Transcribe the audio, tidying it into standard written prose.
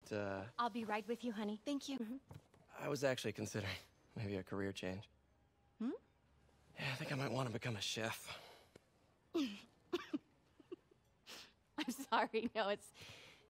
I'll be right with you, honey. Thank you. I was actually considering maybe a career change. Hmm? Yeah, I think I might want to become a chef. I'm sorry. No,